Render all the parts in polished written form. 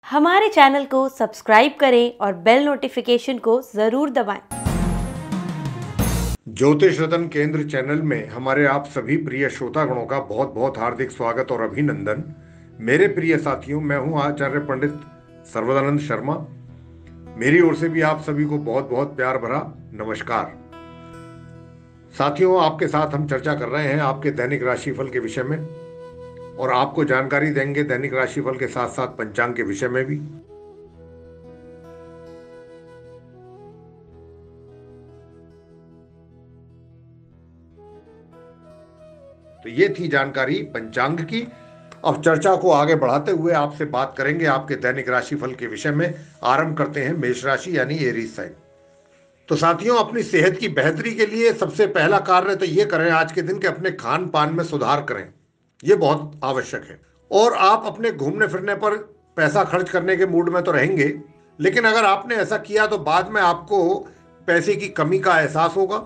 हमारे चैनल को सब्सक्राइब करें और बेल नोटिफिकेशन को जरूर दबाएं। ज्योतिष रतन केंद्र चैनल में हमारे आप सभी प्रिय श्रोतागणों का बहुत बहुत हार्दिक स्वागत और अभिनंदन। मेरे प्रिय साथियों, मैं हूं आचार्य पंडित सर्वदानंद शर्मा। मेरी ओर से भी आप सभी को बहुत बहुत प्यार भरा नमस्कार। साथियों, आपके साथ हम चर्चा कर रहे हैं आपके दैनिक राशिफल के विषय में और आपको जानकारी देंगे दैनिक राशिफल के साथ साथ पंचांग के विषय में भी। तो ये थी जानकारी पंचांग की। अब चर्चा को आगे बढ़ाते हुए आपसे बात करेंगे आपके दैनिक राशिफल के विषय में। आरंभ करते हैं मेष राशि यानी एरीज साइन। तो साथियों, अपनी सेहत की बेहतरी के लिए सबसे पहला कार्य तो ये करें आज के दिन के अपने खान पान में सुधार करें। ये बहुत आवश्यक है। और आप अपने घूमने फिरने पर पैसा खर्च करने के मूड में तो रहेंगे, लेकिन अगर आपने ऐसा किया तो बाद में आपको पैसे की कमी का एहसास होगा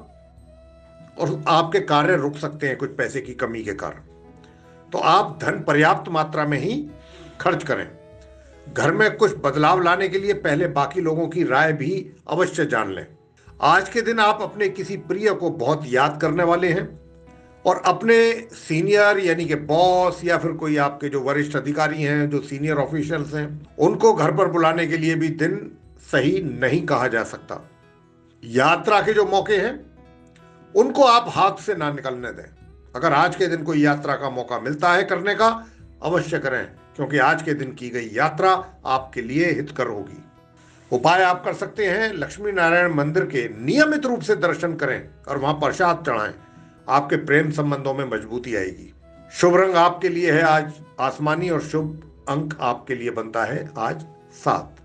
और आपके कार्य रुक सकते हैं कुछ पैसे की कमी के कारण। तो आप धन पर्याप्त मात्रा में ही खर्च करें। घर में कुछ बदलाव लाने के लिए पहले बाकी लोगों की राय भी अवश्य जान लें। आज के दिन आप अपने किसी प्रिय को बहुत याद करने वाले हैं और अपने सीनियर यानी कि बॉस या फिर कोई आपके जो वरिष्ठ अधिकारी हैं, जो सीनियर ऑफिशियल्स हैं, उनको घर पर बुलाने के लिए भी दिन सही नहीं कहा जा सकता। यात्रा के जो मौके हैं उनको आप हाथ से ना निकलने दें। अगर आज के दिन कोई यात्रा का मौका मिलता है करने का, अवश्य करें, क्योंकि आज के दिन की गई यात्रा आपके लिए हितकर होगी। उपाय आप कर सकते हैं, लक्ष्मी नारायण मंदिर के नियमित रूप से दर्शन करें और वहां प्रसाद चढ़ाएं। आपके प्रेम संबंधों में मजबूती आएगी। शुभ रंग आपके लिए है आज आसमानी और शुभ अंक आपके लिए बनता है आज 7।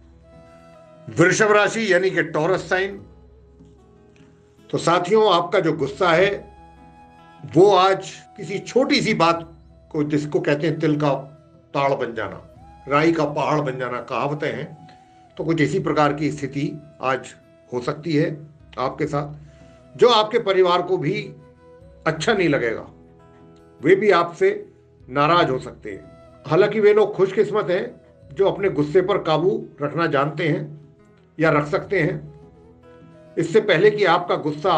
वृषभ राशि यानी कि टॉरस साइन। तो साथियों, आपका जो गुस्सा है वो आज किसी छोटी सी बात को, जिसको कहते हैं तिल का ताड़ बन जाना, राई का पहाड़ बन जाना, कहावतें हैं, तो कुछ इसी प्रकार की स्थिति आज हो सकती है आपके साथ, जो आपके परिवार को भी अच्छा नहीं लगेगा। वे भी आपसे नाराज हो सकते हैं। हालांकि वे लोग खुशकिस्मत हैं जो अपने गुस्से पर काबू रखना जानते हैं या रख सकते हैं। इससे पहले कि आपका गुस्सा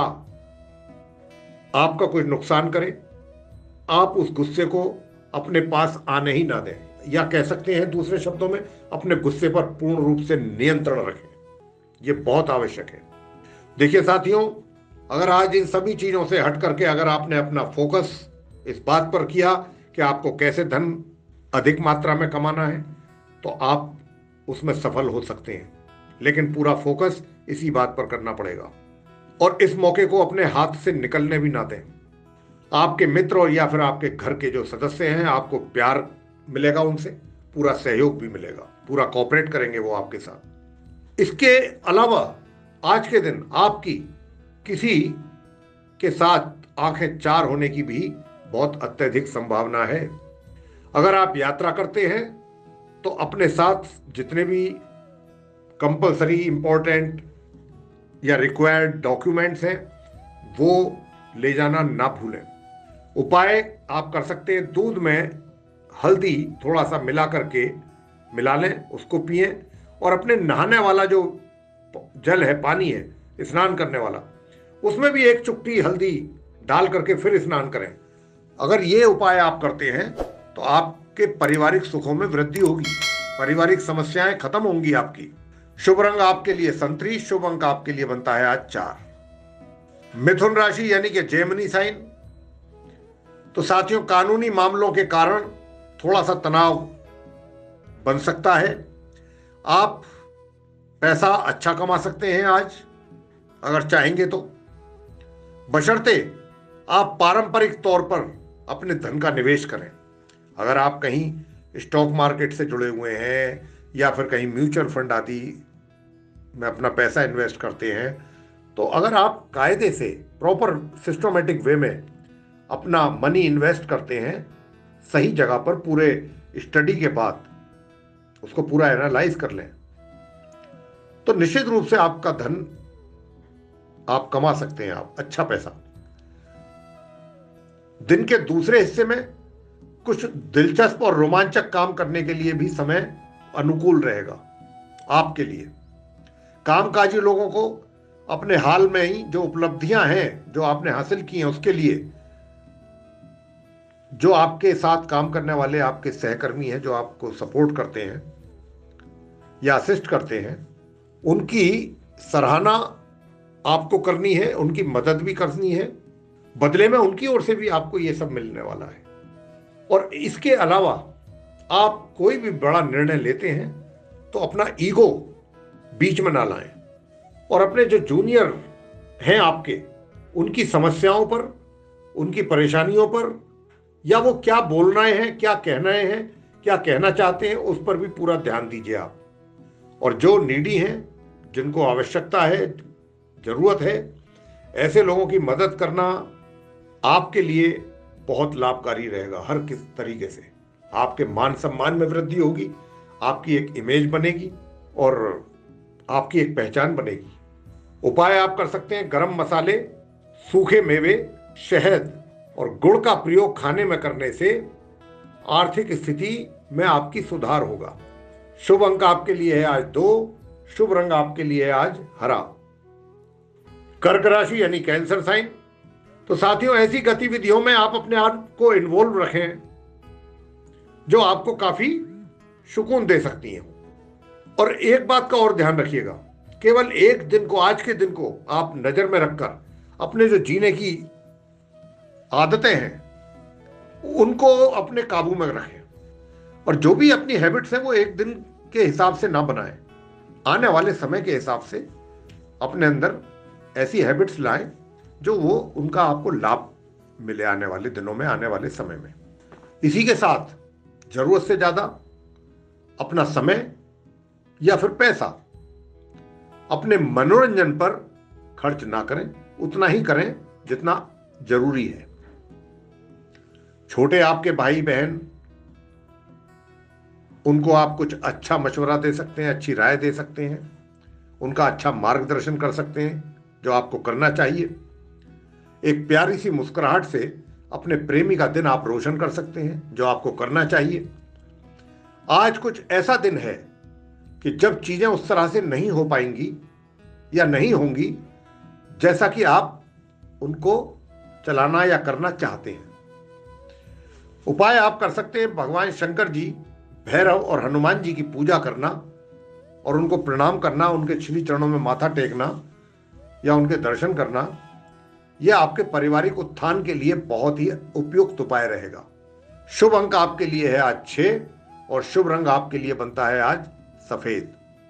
आपका कुछ नुकसान करे, आप उस गुस्से को अपने पास आने ही ना दें, या कह सकते हैं दूसरे शब्दों में, अपने गुस्से पर पूर्ण रूप से नियंत्रण रखें। यह बहुत आवश्यक है। देखिए साथियों, अगर आज इन सभी चीजों से हट करके अगर आपने अपना फोकस इस बात पर किया कि आपको कैसे धन अधिक मात्रा में कमाना है, तो आप उसमें सफल हो सकते हैं। लेकिन पूरा फोकस इसी बात पर करना पड़ेगा और इस मौके को अपने हाथ से निकलने भी ना दें। आपके मित्र और या फिर आपके घर के जो सदस्य हैं, आपको प्यार मिलेगा, उनसे पूरा सहयोग भी मिलेगा, पूरा कोऑपरेट करेंगे वो आपके साथ। इसके अलावा आज के दिन आपकी किसी के साथ आंखें चार होने की भी बहुत अत्यधिक संभावना है। अगर आप यात्रा करते हैं तो अपने साथ जितने भी कंपलसरी इंपॉर्टेंट या रिक्वायर्ड डॉक्यूमेंट्स हैं वो ले जाना ना भूलें। उपाय आप कर सकते हैं, दूध में हल्दी थोड़ा सा मिला करके मिला लें, उसको पिएं और अपने नहाने वाला जो जल है, पानी है, स्नान करने वाला, उसमें भी एक चुटकी हल्दी डाल करके फिर स्नान करें। अगर ये उपाय आप करते हैं तो आपके पारिवारिक सुखों में वृद्धि होगी, पारिवारिक समस्याएं खत्म होंगी आपकी। शुभ रंग आपके लिए संतरी, शुभ अंक आपके लिए बनता है आज 4। मिथुन राशि यानी कि जेमिनी साइन। तो साथियों, कानूनी मामलों के कारण थोड़ा सा तनाव बन सकता है। आप पैसा अच्छा कमा सकते हैं आज अगर चाहेंगे तो, बशर्ते आप पारंपरिक तौर पर अपने धन का निवेश करें। अगर आप कहीं स्टॉक मार्केट से जुड़े हुए हैं या फिर कहीं म्यूचुअल फंड आदि में अपना पैसा इन्वेस्ट करते हैं, तो अगर आप कायदे से प्रॉपर सिस्टमेटिक वे में अपना मनी इन्वेस्ट करते हैं सही जगह पर, पूरे स्टडी के बाद उसको पूरा एनालाइज कर लें, तो निश्चित रूप से आपका धन आप कमा सकते हैं, आप अच्छा पैसा। दिन के दूसरे हिस्से में कुछ दिलचस्प और रोमांचक काम करने के लिए भी समय अनुकूल रहेगा आपके लिए। कामकाजी लोगों को अपने हाल में ही जो उपलब्धियां हैं जो आपने हासिल की हैं उसके लिए जो आपके साथ काम करने वाले आपके सहकर्मी हैं, जो आपको सपोर्ट करते हैं या असिस्ट करते हैं, उनकी सराहना आपको करनी है, उनकी मदद भी करनी है। बदले में उनकी ओर से भी आपको ये सब मिलने वाला है। और इसके अलावा आप कोई भी बड़ा निर्णय लेते हैं तो अपना ईगो बीच में ना लाएं और अपने जो जूनियर हैं आपके, उनकी समस्याओं पर, उनकी परेशानियों पर, या वो क्या बोल रहे हैं, क्या कह रहे हैं, क्या कहना चाहते हैं, उस पर भी पूरा ध्यान दीजिए आप। और जो नीडी हैं, जिनको आवश्यकता है, जरूरत है, ऐसे लोगों की मदद करना आपके लिए बहुत लाभकारी रहेगा। हर किस तरीके से आपके मान सम्मान में वृद्धि होगी, आपकी एक इमेज बनेगी और आपकी एक पहचान बनेगी। उपाय आप कर सकते हैं, गरम मसाले, सूखे मेवे, शहद और गुड़ का प्रयोग खाने में करने से आर्थिक स्थिति में आपकी सुधार होगा। शुभ अंक आपके लिए है आज 2, शुभ रंग आपके लिए है आज हरा। कर्क राशि यानी कैंसर साइन। तो साथियों, ऐसी गतिविधियों में आप अपने आप को इन्वॉल्व रखें जो आपको काफी सुकून दे सकती हैं। और एक बात का और ध्यान रखिएगा, केवल एक दिन को, आज के दिन को आप नजर में रखकर अपने जो जीने की आदतें हैं उनको अपने काबू में रखें। और जो भी अपनी हैबिट्स हैं वो एक दिन के हिसाब से ना बनाएं, आने वाले समय के हिसाब से अपने अंदर ऐसी हैबिट्स लाएं जो वो उनका आपको लाभ मिले आने वाले दिनों में, आने वाले समय में। इसी के साथ जरूरत से ज्यादा अपना समय या फिर पैसा अपने मनोरंजन पर खर्च ना करें, उतना ही करें जितना जरूरी है। छोटे आपके भाई बहन, उनको आप कुछ अच्छा मशवरा दे सकते हैं, अच्छी राय दे सकते हैं, उनका अच्छा मार्गदर्शन कर सकते हैं जो आपको करना चाहिए। एक प्यारी सी मुस्कुराहट से अपने प्रेमी का दिन आप रोशन कर सकते हैं जो आपको करना चाहिए। आज कुछ ऐसा दिन है कि जब चीजें उस तरह से नहीं हो पाएंगी या नहीं होंगी जैसा कि आप उनको चलाना या करना चाहते हैं। उपाय आप कर सकते हैं, भगवान शंकर जी, भैरव और हनुमान जी की पूजा करना और उनको प्रणाम करना, उनके श्री चरणों में माथा टेकना या उनके दर्शन करना। यह आपके पारिवारिक उत्थान के लिए बहुत ही उपयुक्त उपाय रहेगा। शुभ अंक आपके लिए है आज 6 और शुभ रंग आपके लिए बनता है आज सफेद।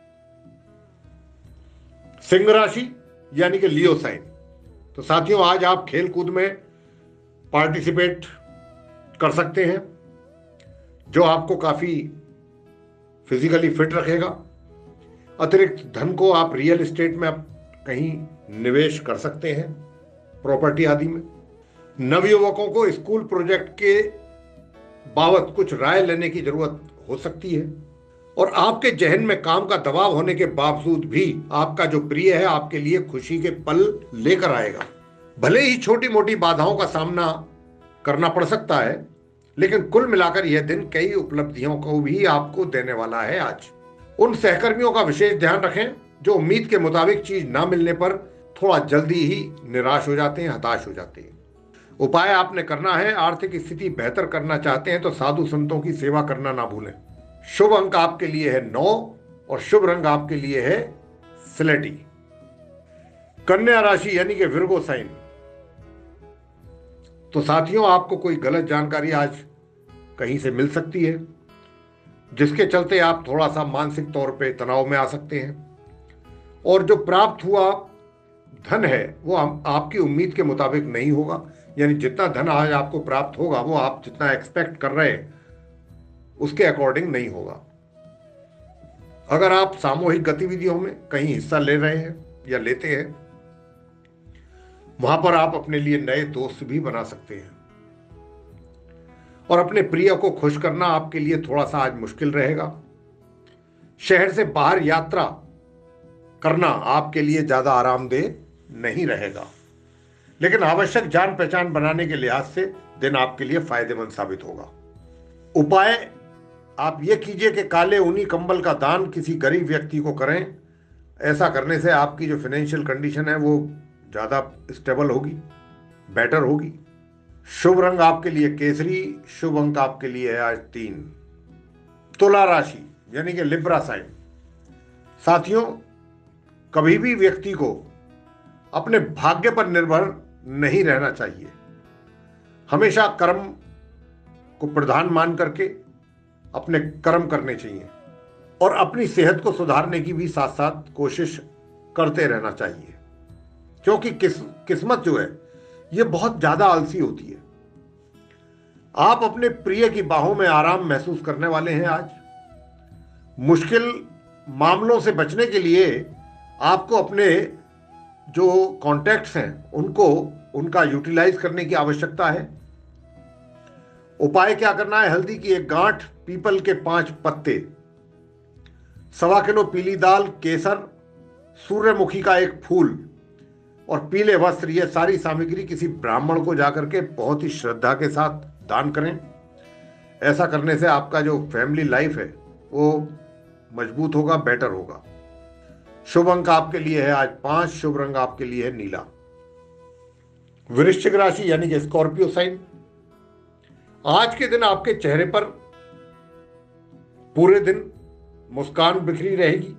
सिंह राशि यानी कि लियो साइन। तो साथियों, आज आप खेल कूद में पार्टिसिपेट कर सकते हैं जो आपको काफी फिजिकली फिट रखेगा। अतिरिक्त धन को आप रियल एस्टेट में आप कहीं निवेश कर सकते हैं, प्रॉपर्टी आदि में। नवयुवकों को स्कूल प्रोजेक्ट के बाबत कुछ राय लेने की जरूरत हो सकती है और आपके जहन में काम का दबाव होने के बावजूद भी आपका जो प्रिय है आपके लिए खुशी के पल लेकर आएगा। भले ही छोटी मोटी बाधाओं का सामना करना पड़ सकता है, लेकिन कुल मिलाकर यह दिन कई उपलब्धियों को भी आपको देने वाला है। आज उन सहकर्मियों का विशेष ध्यान रखें जो उम्मीद के मुताबिक चीज ना मिलने पर थोड़ा जल्दी ही निराश हो जाते हैं, हताश हो जाते हैं। उपाय आपने करना है, आर्थिक स्थिति बेहतर करना चाहते हैं तो साधु संतों की सेवा करना ना भूलें। शुभ अंक आपके लिए है 9 और शुभ रंग आपके लिए है स्लेटी। कन्या राशि यानी कि विर्गो साइन। तो साथियों, आपको कोई गलत जानकारी आज कहीं से मिल सकती है जिसके चलते आप थोड़ा सा मानसिक तौर पे तनाव में आ सकते हैं और जो प्राप्त हुआ धन है वो आपकी उम्मीद के मुताबिक नहीं होगा। यानी जितना धन आज आपको प्राप्त होगा वो आप जितना एक्सपेक्ट कर रहे हैं उसके अकॉर्डिंग नहीं होगा। अगर आप सामूहिक गतिविधियों में कहीं हिस्सा ले रहे हैं या लेते हैं, वहां पर आप अपने लिए नए दोस्त भी बना सकते हैं और अपने प्रिय को खुश करना आपके लिए थोड़ा सा आज मुश्किल रहेगा। शहर से बाहर यात्रा करना आपके लिए ज्यादा आरामदेह नहीं रहेगा, लेकिन आवश्यक जान पहचान बनाने के लिहाज से दिन आपके लिए फायदेमंद साबित होगा। उपाय आप ये कीजिए कि काले ऊनी कंबल का दान किसी गरीब व्यक्ति को करें। ऐसा करने से आपकी जो फाइनेंशियल कंडीशन है वो ज़्यादा स्टेबल होगी, बेटर होगी। शुभ रंग आपके लिए केसरी, शुभ अंक आपके लिए है आज 3। तुला राशि यानी कि लिब्रा साइन। साथियों, कभी भी व्यक्ति को अपने भाग्य पर निर्भर नहीं रहना चाहिए। हमेशा कर्म को प्रधान मान करके अपने कर्म करने चाहिए और अपनी सेहत को सुधारने की भी साथ साथ कोशिश करते रहना चाहिए, क्योंकि किस्मत जो है ये बहुत ज्यादा आलसी होती है। आप अपने प्रिय की बाहों में आराम महसूस करने वाले हैं आज। मुश्किल मामलों से बचने के लिए आपको अपने जो कॉन्टैक्ट्स हैं उनका यूटिलाइज करने की आवश्यकता है। उपाय क्या करना है? हल्दी की 1 गांठ, पीपल के 5 पत्ते, 1.25 किलो पीली दाल, केसर, सूर्यमुखी का 1 फूल और पीले वस्त्र, ये सारी सामग्री किसी ब्राह्मण को जाकर के बहुत ही श्रद्धा के साथ दान करें। ऐसा करने से आपका जो फैमिली लाइफ है वो मजबूत होगा, बेटर होगा। शुभ अंक आपके लिए है आज 5, शुभ रंग आपके लिए है नीला। वृश्चिक राशि यानी कि स्कॉर्पियो साइन। आज के दिन आपके चेहरे पर पूरे दिन मुस्कान बिखरी रहेगी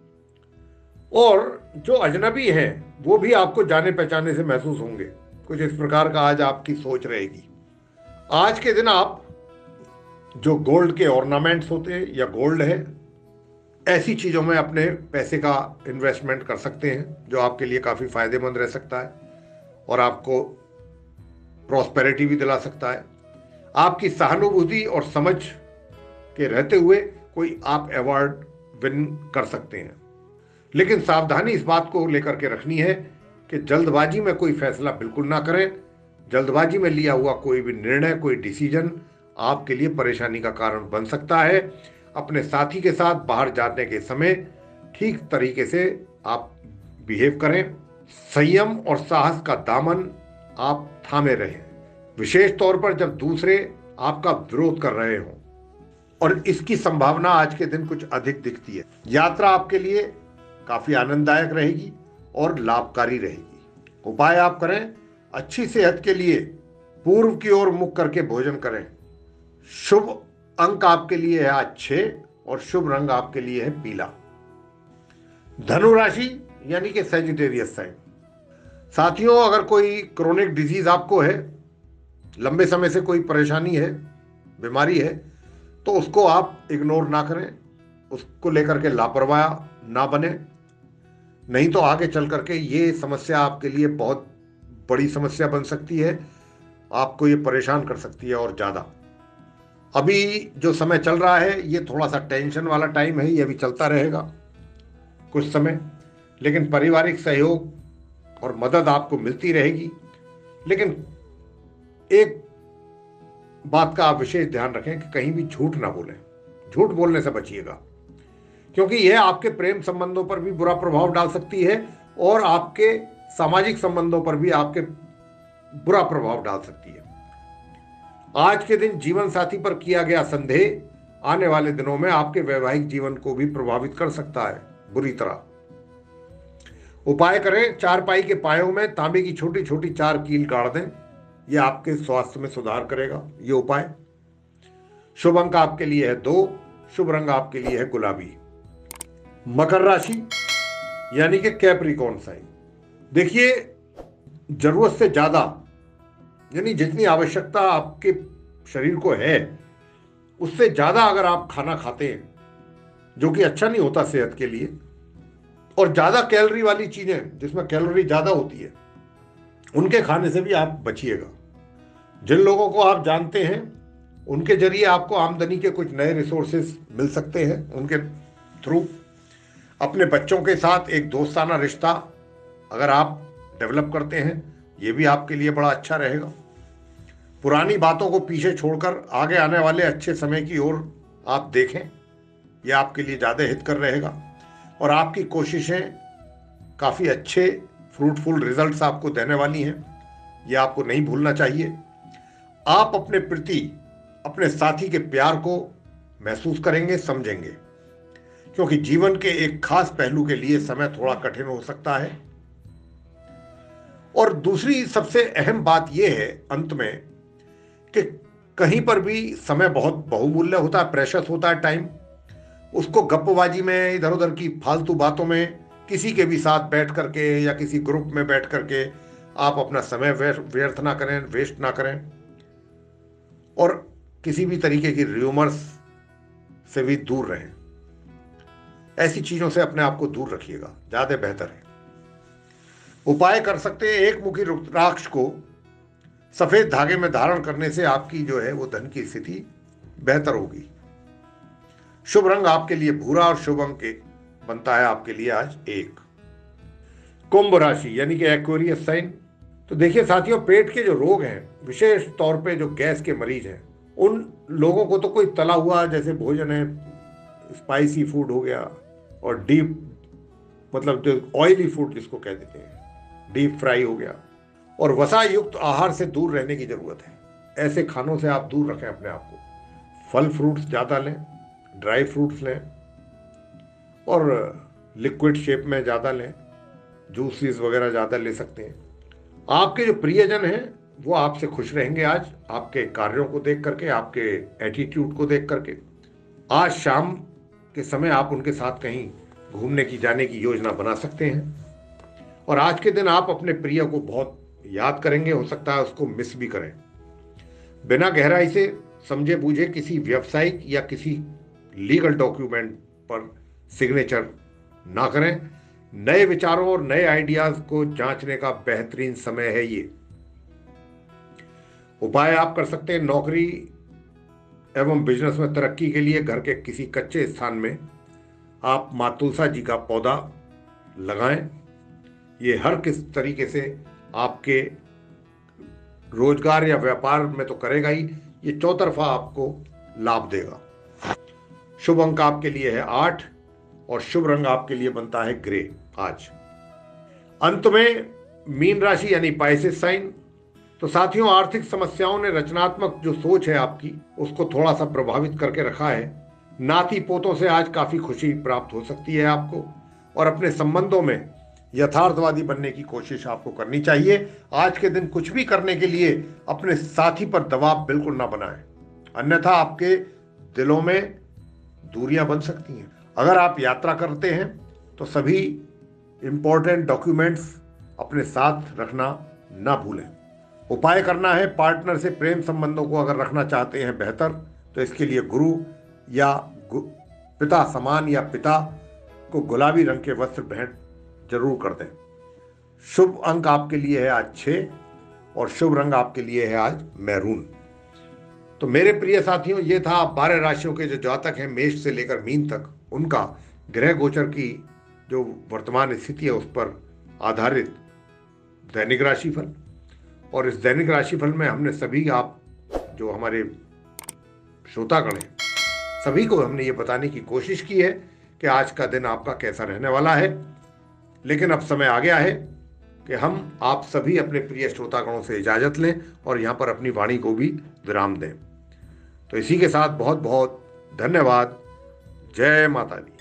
और जो अजनबी हैं वो भी आपको जाने पहचाने से महसूस होंगे। कुछ इस प्रकार का आज आपकी सोच रहेगी। आज के दिन आप जो गोल्ड के ऑर्नामेंट्स होते हैं या गोल्ड है, ऐसी चीज़ों में अपने पैसे का इन्वेस्टमेंट कर सकते हैं, जो आपके लिए काफ़ी फायदेमंद रह सकता है और आपको प्रॉस्पेरिटी भी दिला सकता है। आपकी सहानुभूति और समझ के रहते हुए कोई आप अवार्ड विन कर सकते हैं, लेकिन सावधानी इस बात को लेकर के रखनी है कि जल्दबाजी में कोई फैसला बिल्कुल ना करें। जल्दबाजी में लिया हुआ कोई भी निर्णय, कोई डिसीजन आपके लिए परेशानी का कारण बन सकता है। अपने साथी के साथ बाहर जाने के समय ठीक तरीके से आप बिहेव करें। संयम और साहस का दामन आप थामे रहें, विशेष तौर पर जब दूसरे आपका विरोध कर रहे हों, और इसकी संभावना आज के दिन कुछ अधिक दिखती है। यात्रा आपके लिए काफी आनंददायक रहेगी और लाभकारी रहेगी। उपाय आप करें, अच्छी सेहत के लिए पूर्व की ओर मुख करके भोजन करें। शुभ अंक आपके लिए है आज 6 और शुभ रंग आपके लिए है पीला। धनु राशि यानी कि सैजिटेरियस साइन। साथियों, अगर कोई क्रोनिक डिजीज आपको है, लंबे समय से कोई परेशानी है, बीमारी है, तो उसको आप इग्नोर ना करें, उसको लेकर के लापरवाह ना बने, नहीं तो आगे चल करके ये समस्या आपके लिए बहुत बड़ी समस्या बन सकती है, आपको ये परेशान कर सकती है और ज़्यादा। अभी जो समय चल रहा है ये थोड़ा सा टेंशन वाला टाइम है, ये अभी चलता रहेगा कुछ समय, लेकिन पारिवारिक सहयोग और मदद आपको मिलती रहेगी। लेकिन एक बात का आप विशेष ध्यान रखें कि कहीं भी झूठ ना बोलें, झूठ बोलने से बचिएगा, क्योंकि यह आपके प्रेम संबंधों पर भी बुरा प्रभाव डाल सकती है और आपके सामाजिक संबंधों पर भी आपके बुरा प्रभाव डाल सकती है। आज के दिन जीवन साथी पर किया गया संदेह आने वाले दिनों में आपके वैवाहिक जीवन को भी प्रभावित कर सकता है बुरी तरह। उपाय करें, चारपाई के पायों में तांबे की छोटी छोटी 4 कील गाड़ दें, यह आपके स्वास्थ्य में सुधार करेगा ये उपाय। शुभ अंक आपके लिए है 2, शुभ रंग आपके लिए है गुलाबी। मकर राशि यानी कि कैप्रिकॉर्न साइन। देखिए, जरूरत से ज्यादा यानी जितनी आवश्यकता आपके शरीर को है उससे ज्यादा अगर आप खाना खाते हैं, जो कि अच्छा नहीं होता सेहत के लिए, और ज्यादा कैलोरी वाली चीजें जिसमें कैलोरी ज्यादा होती है उनके खाने से भी आप बचिएगा। जिन लोगों को आप जानते हैं उनके जरिए आपको आमदनी के कुछ नए रिसोर्सेज मिल सकते हैं, उनके थ्रू। अपने बच्चों के साथ एक दोस्ताना रिश्ता अगर आप डेवलप करते हैं, ये भी आपके लिए बड़ा अच्छा रहेगा। पुरानी बातों को पीछे छोड़कर आगे आने वाले अच्छे समय की ओर आप देखें, यह आपके लिए ज़्यादा हितकर रहेगा और आपकी कोशिशें काफ़ी अच्छे फ्रूटफुल रिजल्ट्स आपको देने वाली हैं, यह आपको नहीं भूलना चाहिए। आप अपने प्रति अपने साथी के प्यार को महसूस करेंगे, समझेंगे, क्योंकि जीवन के एक खास पहलू के लिए समय थोड़ा कठिन हो सकता है। और दूसरी सबसे अहम बात यह है अंत में कि कहीं पर भी समय बहुत बहुमूल्य होता है, प्रेशस होता है टाइम। उसको गप्पबाजी में, इधर उधर की फालतू बातों में, किसी के भी साथ बैठ करके या किसी ग्रुप में बैठ करके आप अपना समय व्यर्थ ना करें, वेस्ट ना करें। और किसी भी तरीके की र्यूमर्स से भी दूर रहें। ऐसी चीजों से अपने आप को दूर रखिएगा, ज्यादा बेहतर है। उपाय कर सकते हैं, एक मुखी रुद्राक्ष को सफेद धागे में धारण करने से आपकी जो है वो धन की स्थिति बेहतर होगी। शुभ रंग आपके लिए भूरा और शुभ अंक बनता है आपके लिए आज 1। कुंभ राशि यानी कि एक्वेरियस साइन। तो देखिए साथियों, पेट के जो रोग हैं, विशेष तौर पे जो गैस के मरीज हैं, उन लोगों को तो कोई तला हुआ जैसे भोजन है, स्पाइसी फूड हो गया, और डीप मतलब जो ऑयली फूड जिसको कह देते हैं, डीप फ्राई हो गया, और वसा युक्त आहार से दूर रहने की जरूरत है। ऐसे खानों से आप दूर रखें अपने आप को। फल फ्रूट्स ज़्यादा लें, ड्राई फ्रूट्स लें, और लिक्विड शेप में ज़्यादा लें, जूसेस वगैरह ज़्यादा ले सकते हैं। आपके जो प्रियजन हैं वो आपसे खुश रहेंगे आज, आपके कार्यों को देख करके, आपके एटीट्यूड को देख करके। आज शाम के समय आप उनके साथ कहीं घूमने की, जाने की योजना बना सकते हैं। और आज के दिन आप अपने प्रिय को बहुत याद करेंगे, हो सकता है उसको मिस भी करें। बिना गहराई से समझे बूझे किसी व्यावसायिक या किसी लीगल डॉक्यूमेंट पर सिग्नेचर ना करें। नए विचारों और नए आइडियाज को जांचने का बेहतरीन समय है ये। उपाय आप कर सकते हैं, नौकरी एवं बिजनेस में तरक्की के लिए घर के किसी कच्चे स्थान में आप मां तुलसा जी का पौधा लगाएं। ये हर किस तरीके से आपके रोजगार या व्यापार में तो करेगा ही, ये चौतरफा आपको लाभ देगा। शुभ अंक आपके लिए है 8 और शुभ रंग आपके लिए बनता है ग्रे आज। अंत में मीन राशि यानी पाइसेस साइन। तो साथियों, आर्थिक समस्याओं ने रचनात्मक जो सोच है आपकी उसको थोड़ा सा प्रभावित करके रखा है। नाती पोतों से आज काफी खुशी प्राप्त हो सकती है आपको, और अपने संबंधों में यथार्थवादी बनने की कोशिश आपको करनी चाहिए। आज के दिन कुछ भी करने के लिए अपने साथी पर दबाव बिल्कुल ना बनाएं, अन्यथा आपके दिलों में दूरियां बन सकती हैं। अगर आप यात्रा करते हैं तो सभी इंपॉर्टेंट डॉक्यूमेंट्स अपने साथ रखना ना भूलें। उपाय करना है, पार्टनर से प्रेम संबंधों को अगर रखना चाहते हैं बेहतर, तो इसके लिए गुरु या पिता समान या पिता को गुलाबी रंग के वस्त्र भेंट जरूर कर दें। शुभ अंक आपके लिए है आज 6 और शुभ रंग आपके लिए है आज मैरून। तो मेरे प्रिय साथियों, ये था 12 राशियों के जो जातक हैं मेष से लेकर मीन तक, उनका ग्रह गोचर की जो वर्तमान स्थिति है उस पर आधारित दैनिक राशिफल। और इस दैनिक राशिफल में हमने सभी, आप जो हमारे श्रोतागण हैं, सभी को हमने ये बताने की कोशिश की है कि आज का दिन आपका कैसा रहने वाला है। लेकिन अब समय आ गया है कि हम आप सभी अपने प्रिय श्रोतागणों से इजाजत लें और यहाँ पर अपनी वाणी को भी विराम दें। तो इसी के साथ बहुत बहुत धन्यवाद। जय माता दी।